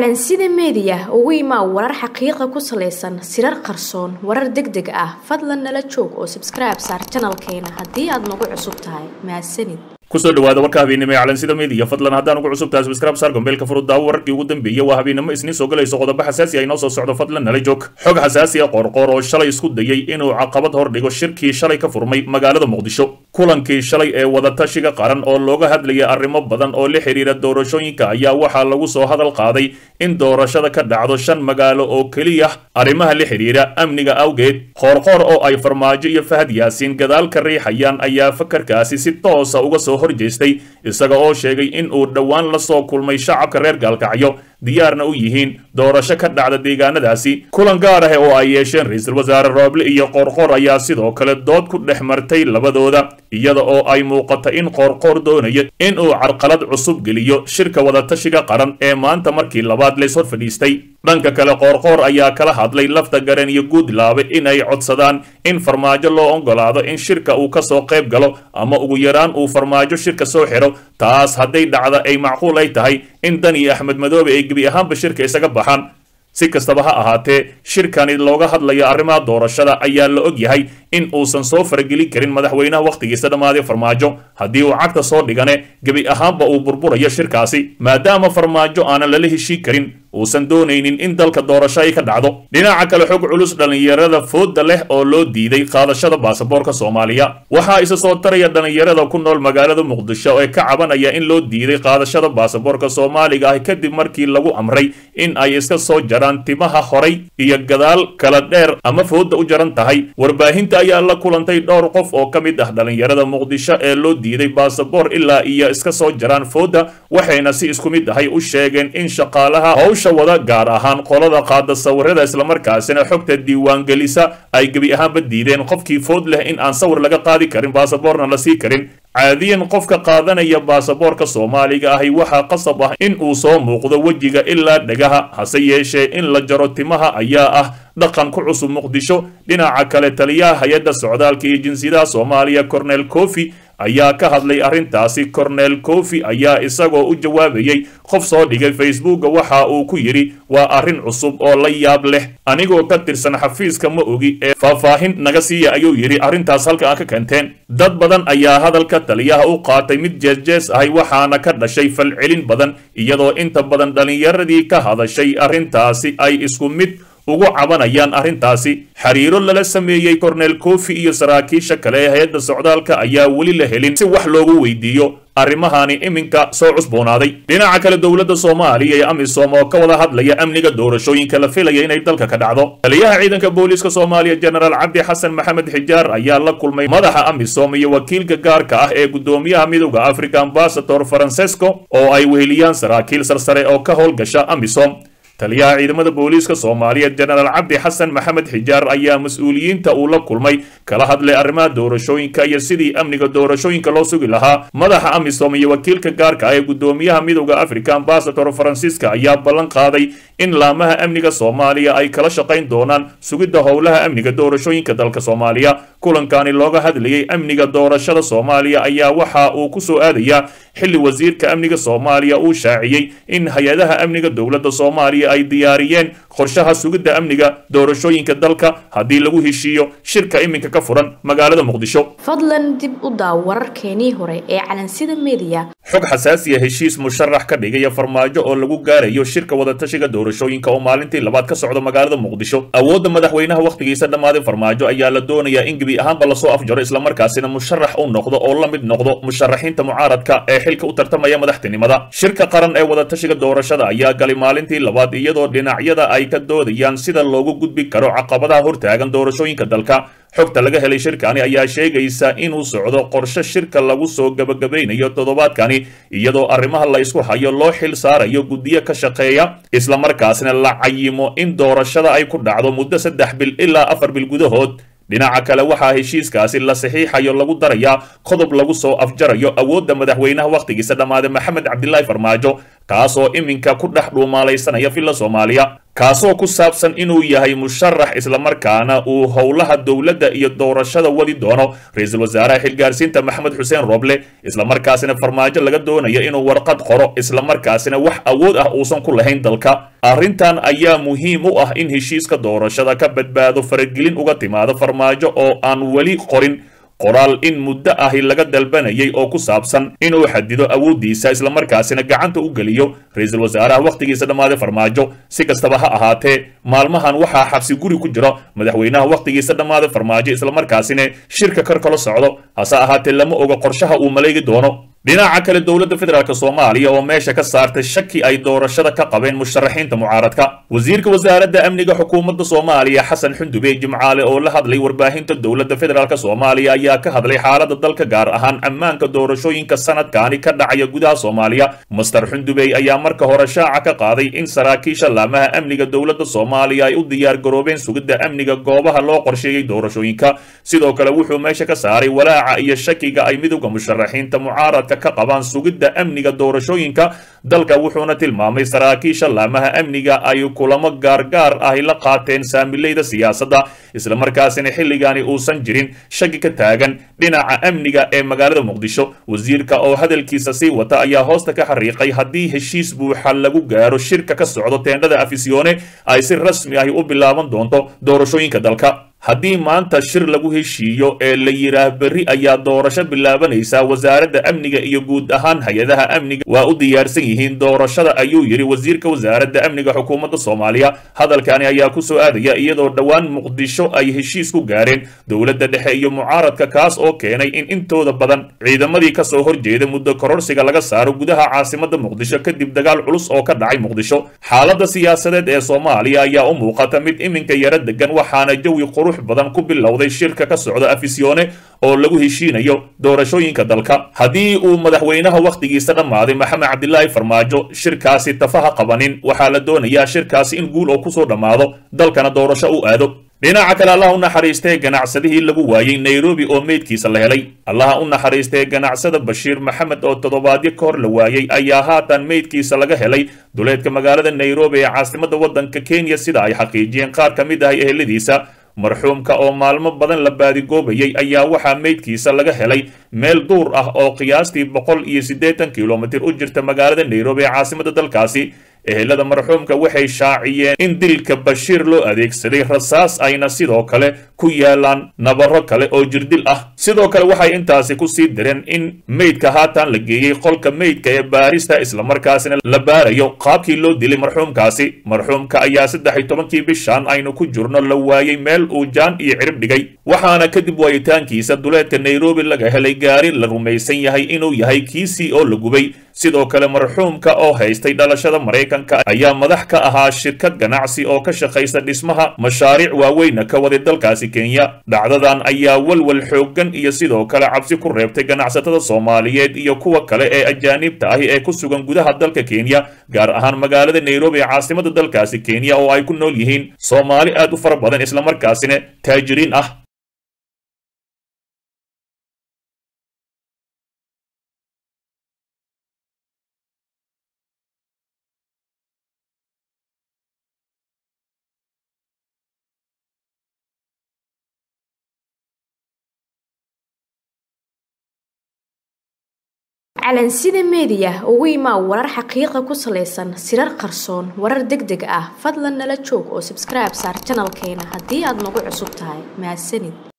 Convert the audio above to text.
calansida media ugu imaa warar xaqiiqa ku saleysan sirar qarsoon warar degdeg ah fadlan nala joog oo subscribe saar channelkeena haddii aad nagu cusub tahay mahadsanid kusoo dhawaada warka habeenimo ee calansida media fadlan haddaan ugu cusub tahay subscribe saar gombeelka furudda wararkii ugu dambeeyay waa habeenimo isniin soo galayso qodobo xasaasi ah inoo soo socdo fadlan nala joog xog xasaasi ah qorqor oo shalay isku dayay inuu caqabad hor dhigo shirkii shalay ka furmay magaalada muqdisho kulankii shalay ee wadatashiga qaran oo looga hadlayay arrimo badan oo la xiriira doorashooyinka ayaa waxaa lagu soo hadal qaaday in doorashada ka dhacdo 5 magaalo oo kaliya arrimaha la xiriira amniga awgeed qorqor oo ay farmaajo iyo Fahad Yaasiin gadaal ka riixayaan ayaa fakarkaasi si toos ah uga soo horjeestay isaga oo sheegay in uu dhawaan la soo kulmay shacabka reer Gaalkacyo diyaarna u yihiin doorasho ka dhacda deegaanadaasi kulan gaar ah oo ay yeesheen ra'iisul wasaare Rooble iyo Qorqor ayaa sidoo kale dood ku dhex martay labadooda iyada oo ay muuqato in Qorqor doonayo in uu carqalad cusub geliyo shirka wadatashiga qaran ee maanta markii labaad la soo fadhiistay dhanka kale Qorqor ayaa kala hadlay lafta garan iyo Guudlaabe in ay codsadaan in farmaajo loo ogolaado in shirka uu ka soo qayb galo ama ugu yaraan uu farmaajo shirka soo xiro taas haday dhacdo ay macquul ay tahay in Dani Axmed Madoobe ay gabi ahaanba shirka isaga baxaan si kastaba ha ahaatee shirkani looga hadlayo arrimaha doorashada ayaa la og yahay in uusan soo faragelin karin madaxweynaha waqtigiisa dhamaaday farmaajo haddii uu cagta soo dhigane gabi ahaanba uu burburayo shirkaasi maadaama farmaajo aanan lala heshii karin uusan doonaynin in dalka doorasho ay ka dhacdo dhinaca kale xog culus dhalinyarada fooda leh oo loo diiday qaadashada baasaboorka Soomaaliya waxa isa soo taraya dhalinyarada ku nool magaalada Muqdisho ee ka cabanaya in loo diiday qaadashada baasaboorka Soomaaliga ah kadib markii lagu amray in ay iska soo jaraan timaha horay iyo gadaal kala dheer ama fooda u jaran tahay warbaahinta ayaa la kulantay dhowr qof oo kamid ah dhalinyarada Muqdisho ee loo diiday baasaboor ilaa iyo iska soo jaraan fooda waxayna si isku mid ah u sheegeen in shaqaalaha wada gaar ahaan qolada qaada sawirada isla markaasina xogta diiwaan gelisa ay gabi ahaanba diideen qofkii food leh in aan sawir laga qaadi karin baasaboorna la sii karin caadiyan qofka qaadanaya baasaboorka Soomaaliga ahi waxa qasab ah in uu soo muuqdo wajiga ilaa dhagaha hase yeeshee in la jaro timaha ayaa ah dhaqan ku cusub Muqdisho dhinaca kale taliyaha hay'adda socdaalka iyo jinsiyadaha Soomaaliya Cornel Kofi ayaa ka hadlay arrintaasi Cornel Kofi ayaa isagoo u jawaabayay qof soo dhigay Facebook waxa uu ku yiri waa arrin cusub oo la yaab leh anigoo ka tirsan xafiiska ma ogi ee faahfaahin naga siiya ayuu yiri arrintaas halka ka kanteen dad badan ayaa hadalka taliyaha u qaatay mid jees ahay waxaana ka dhashay falcelin badan iyadoo inta badan dhalinyaradii ka hadashay arrintaasi ay isku mid ugu cabanayaan arrintaasi xiriiro lala sameeyay Cornel Kofi iyo saraakiisha kale ee hay'adda socdaalka ayaa wali la helin si wax loogu weydiiyo arrimahani iminka soo cusboonaaday dhinaca kale dawladda Soomaaliya ee AMISOM oo ka wada hadlaya amniga doorashooyinka la filayo inay dalka ka dhacdo taliyaha ciidanka booliska Soomaaliya General Cabdi Xasan Maxamed Xijaar ayaa la kulmay madaxa AMISOM iyo wakiilka gaarka ah ee gudoomiyaha midowga Afrika Ambassador Francesco oo ay weheliyaan saraakiil sarsare oo ka howlgasha AMISOM taliyaha ciidamada booliska Soomaaliya General Cabdi Xasan Maxamed Xijaar ayaa mas'uuliyiinta uu la kulmay kala hadlay arrimaha doorashooyinka iyo sidii amniga doorashooyinka loo sugi lahaa madaxa AMISOM iyo wakiilka gaarka ah ee gudoomiyaha midowga Afrika Ambassador Francisco ayaa ballan qaaday in laamaha amniga Soomaaliya ay kala shaqayn doonaan sugidda howlaha amniga doorashooyinka dalka Soomaaliya kulankani looga hadlayay amniga doorashada Soomaaliya ayaa waxa uu ku soo aadaya xilli wasiirka amniga Soomaaliya uu shaaciyay in hay'adaha amniga dawladda Soomaaliya ay diyaariyeen qorshaha sugidda amniga doorashooyinka dalka hadii lagu heshiiyo shirka iminka ka furan magaalada Muqdisho fadlan dib u daaw wararkeenii hore ee calansida media xog xasaasi ah heshiis musharax ka dhigaya farmaajo oo lagu gaarayo shirka wadatashiga doorashooyinka oo maalintii labaad ka socdo magaalada Muqdisho awoodda madaxweynaha waqtigiisa dhamaaday farmaajo ayaa la doonayaa in gabi ahaanba la soo afjaro isla markaasina musharax uu noqdo oo la mid noqdo musharaxiinta mucaaradka ee xilka u tartamaya madaxtinimada shirka qaran ee wadatashiga doorashada ayaa galay maalintii labaad iyadoo dhinacyada ay ka doodayaan sida loogu gudbi karo caqabadaha hortaagan doorashooyinka dalka xogta laga helay shirkani ayaa sheegaysa inuu socdo qorshe shirka lagu soo gabagabeynayo toddobaadkani iyadoo arrimaha la isku hayo loo xil saarayo guddiyo ka shaqeeya isla markaasna la cayimo in doorashada ay ku dhacdo muddo 3 bil ilaa 4 bil gudahood dhinaca kale waxaa heshiiskaasi la saxiixayo lagu darayaa qodob lagu soo afjarayo awoodda madaxweynaha waqtigiisa dhamaaday Maxamed Cabdilaahi Farmaajo kaasoo iminka ku dhex dhuumaalaysanaya filla Soomaaliya kaasoo ku saabsan inuu yahay musharax islamarkaana uu howlaha dowladda iyo doorashada wadi doono ra-iisul wasaaraha xilgaarsiinta maxamed xuseen roble islamarkaasina farmaajo laga doonayo inuu warqad qoro islamarkaasina wax awood ah uusan ku lahayn dalka arrintan ayaa muhiim u ah in heshiiska doorashada ka badbaado faragelin uga timaado farmaajo oo aan weli qorin qoraal in muddo ahi laga dalbanayay oo ku saabsan inuu xadido awooddiisa islamarkaasina gacanta u geliyo ra-iisul wasaaraha wakhtigiisa dhammaaday farmaajo si kastaba ha ahaatee maalmahan waxaa xabsi guri ku jiro madaxweynaha wakhtigiisa dhammaaday farmaajo islamarkaasina shirka kor kala socdo hase ahaatee lama oga qorshaha uu maleegi doono dhinaca kale dowladda federaalk soomaaliya oo meesha ka saartay shaki ay doorashada ka qabeen musharaxiinta mucaaradka wasiirka wasaaradda amniga xukuumadda soomaaliya xasan xundube jimcaale oo la hadlay warbaahinta dowladda federaalk soomaaliya ayaa ka hadlay xaaladda dalka gaar ahaan ammaanka doorashooyinka sanadkaani ka dhacaya gudaha soomaaliya master xundubey ayaa marka hore shaaca ka qaaday in saraakiisha laamaha amniga dowladda soomaaliya ay u diyaar garoobeen sugidda amniga goobaha loo qorsheeyey doorashooyinka sidoo kale wuxuu meesha ka saaray walaaca iyo shakiga ay midowda musharaxiinta mucaaradka ka qabaan sugidda amniga doorashooyinka dalka wuxuuna tilmaamay saraakiisha laamaha amniga ay kulamo gaargaar ahi la qaateen saamileyda siyaasadda islamarkaasina xilligaani uusan jirin shaki ka taagan dhinaca amniga ee magaalada muqdisho wasiirka oo hadalkiisa sii wata ayaa hoosta ka xariiqay haddii heshiis buuxa lagu gaaro shirka ka socdo teendhada afisyoone ay si rasmi ahi u bilaaban doonto doorashooyinka dalka haddii maanta shir lagu heshiiyo ee la yiraah berri ayaa doorasho bilaabanaysa wasaaradda amniga iyo guud ahaan hay-adaha amniga waa u diyaarsan yihiin doorashada ayuu yidhi wasiirka wasaaradda amniga xukuumadda soomaaliya hadalkani ayaa ku soo aadaya iyadoo dhowaan muqdisho ay heshiis ku gaareen dowladda dhexe iyo mucaaradka kaas oo keenay in intooda badan ciidamadii kasoo horjeeda muddo kororsiga laga saaro gudaha caasimadda muqdisho kadib dagaal culus oo ka dhacay muqdisho xaaladda siyaasadeed ee soomaaliya ayaa u muuqata mid iminka yara degan waxaana jawi qurux badan ku bilowday shirka ka socda afisyoone oo lagu heshiinayo doorashooyinka dalka haddii uu madaxweynaha wakhtigiisa dhammaaday maxamed cabdilaahi farmaajo shirkaasi tafaha qabanin waxaa la doonayaa shirkaasi in guul oo kusoo dhammaado dalkana doorasho u aado dhinaca kale allaha u naxariistee ganacsadihii lagu waayey nairobi oo meydkiisa la helay allaha u naxariistee ganacsada bashiir maxamed oo toddobaadyo ka hor la waayey ayaa haatan meydkiisa laga helay duleedka magaalada nairobi ee caasimadda waddanka kenya sida ay xaqiijiyeen qaar ka mid ah eheladiisa marxuumka oo maalmo badan la baadigoobayay ayaa waxaa meydkiisa laga helay meel duur ah oo qiyaastii 180 kilomitir u jirta magaalada nairobi ee caasimadda dalkaasi ehelada marxuumka waxay shaaciyeen in dilka bashiir loo adeegsaday rasaas ayna sidoo kale ku yaalaan nabaro kale oo jirdil ah sidoo kale waxay intaasi ku sii direen in meydka haatan la geeyey qolka meydka ee baarista islamarkaasina la baarayo qaabkii loo dilay marxuumkaasi marxuumka ayaa 13 bishan aynu ku jirno la waayey meel uu jaan iyo cirib dhigay waxaana kadib waayitaankiisa duleedka nairobi laga helay gaari la rumaysan yahay inuu yahay kiisii oo la gubay sidoo kale marxuumka oo haystay dhalashada maraykanka ayaa madax ka ahaa shirkad ganacsi oo ka shaqaysa dhismaha mashaariic waaweyna ka waday dalkaasi kenya dhacdadan ayaa walwal xooggan iyo sidoo kale cabsi ku reebtay ganacsatada soomaaliyeed iyo kuwa kale ee ajaanibta ahi ee ku sugan gudaha dalka kenya gaar ahaan magaalada nairobi ee caasimadda dalkaasi kenya oo ay ku nool yihiin soomaali aad u fara badan islamarkaasina taajiriin ah calansida media ugu imaa warar xaqiiqa ku saleysan sirar qarsoon warar degdeg ah fadlan nala joog oo subscribe saar channelkeena haddii aad nagu cusub tahay mahadsanid